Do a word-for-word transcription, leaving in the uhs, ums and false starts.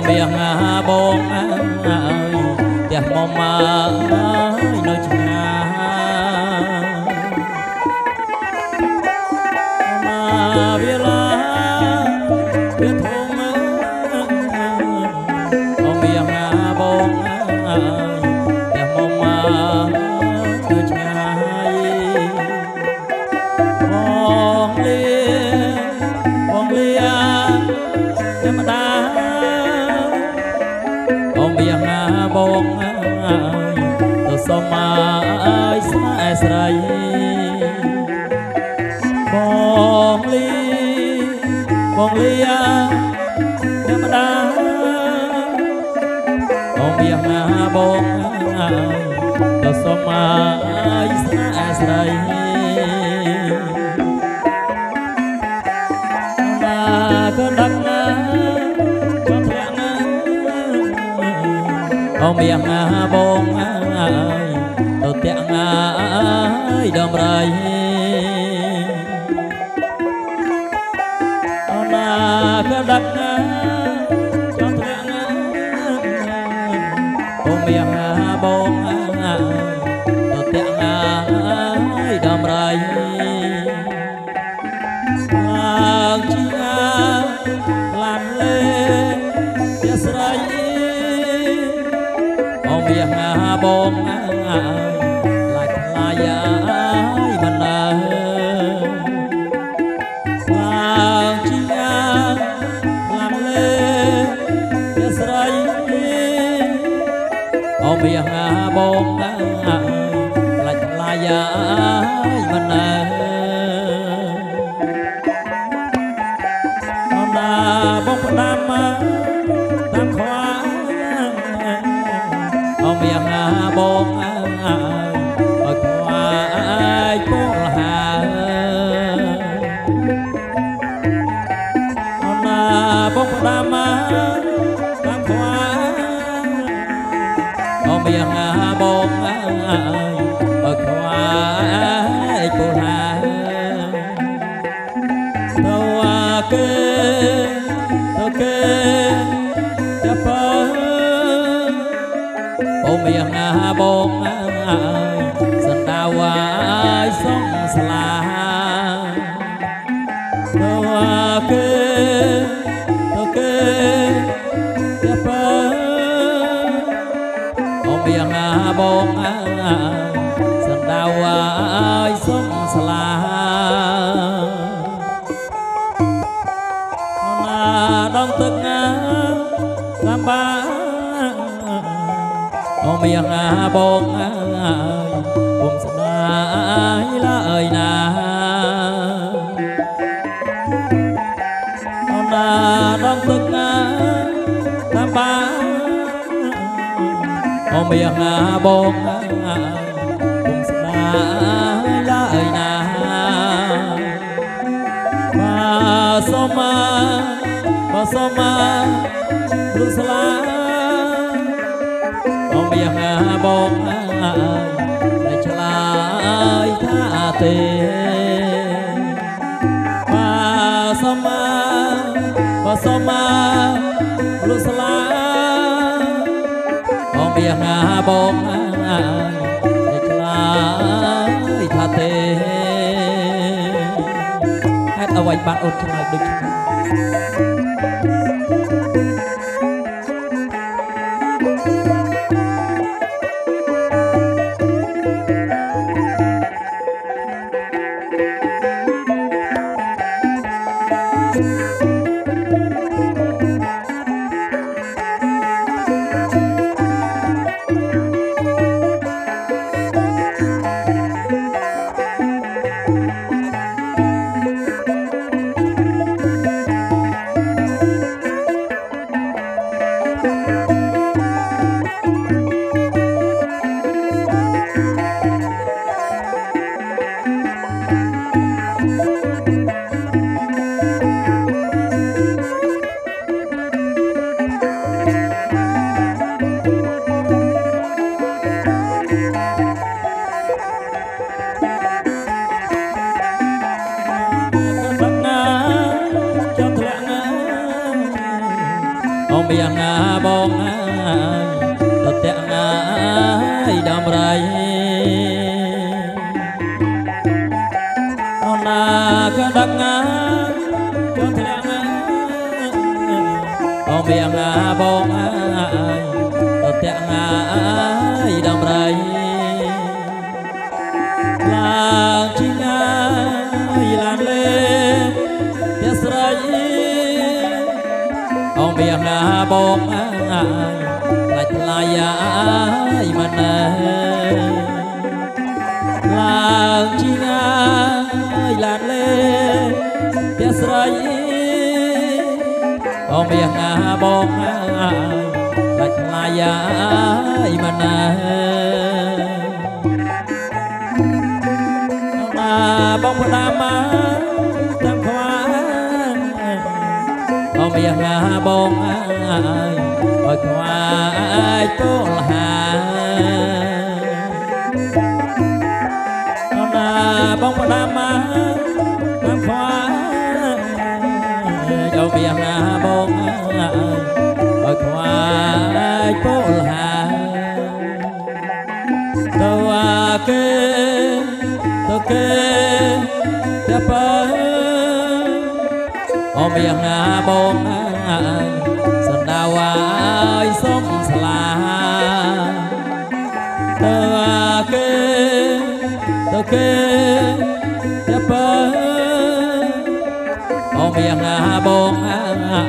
miệng bông ơi đẹp mong ơi nơi nhà mà biết là biết thùng có miệng bông ơi đẹp mong nơi nhà bông lia bông lia em đã có miệng bông ơi từ sông ơi xa sài bông lia bông lia em đã có miệng bông ơi từ sông ơi xa sài mà cơn đắng ông miệng bông ơi tôi tiếng ơi đầm rầy ông là cái đất cho tiếng ông miệng bông ơi tôi tiếng ơi đầm rầy làm chi làm lên tiếc rầy miệng bông ơi lại lại ơi mình ơi làm chi làm lên để sấy ô miệng bông ơi lại lại ơi mình ơi là bông đam tam khoa ông miệng bông ơi ở qua ai phố hà ông là bông đam tam khoa ông miệng bông ơi ở qua ai phố hà đâu kê đâu kê chắp ô miệng bông ơi sân đào ơi sông xà đâu kê đâu kê chắp ô miệng bông ơi sân đào ơi sông xà đón từng làm ba ô miệng bông ơi bông sài lời nà ô na đón từng làm ba ô miệng bông ơi bông sài lời nà và sông và sông lưu sa ông miệng bông ơi lại trả lại tha tiền và sông và sông lưu sa ông miệng bông ơi lại trả lại tha tiền hát ở ngoài bạn ôn cho lại được miệng បងអើយទៅតាក់ណាយដំរីអូនណាក៏ដឹងណាក៏ធ្លាក់ណាអូមានណាបងអើយទៅតាក់ណាយដំរីឡើងជីណាយឡើងលេតែស្រីអូមានណាបងអើយខ្លាចថ្លៃអាយមិនណែឡើងជីណាយឡើងលេតែស្រីអូមានណាបងអើយខ្លាចថ្លៃអាយមិនណែបងផ្ដាំមកទាំងខ្វាអូមានណាបងអើយអើយខ្វាយទល់ហាអូណាបងផ្ដាំមកទាំងខ្វាអូមានណាបងអើយអើយខ្វាយទល់ហាទៅអាគេទៅគេតែបើអូមានណាបងអើយសណ្ដាវឲ្យសុំស្លាទៅគេទៅគេតែបើអូមានណាបងអើ